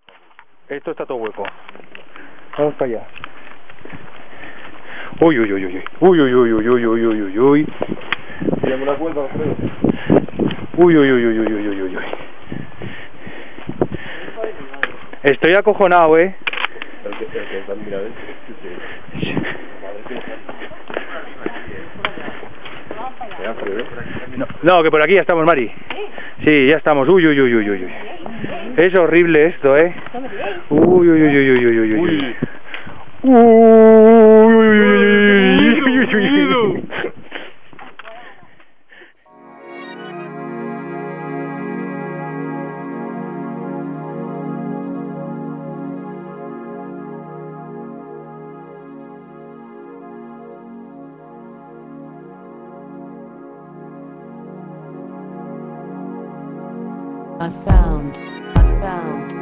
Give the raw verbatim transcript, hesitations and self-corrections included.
Esto está todo hueco. Vamos para allá. Uy, uy, uy, uy, uy, uy, uy, uy, uy, uy, uy, uy, uy. Tirame una cuerda, creo. Uy, uy, uy, uy, uy, uy, uy, uy, uy. Estoy acojonado, eh. El que, el que está mirando. No, no, que por aquí ya estamos, Mari. Sí, ya estamos. Uy, uy, uy, uy, uy, uy. Es horrible esto, eh. Uy, uy, uy, uy, uy, uy, uy, uy. Uy. I found, I found.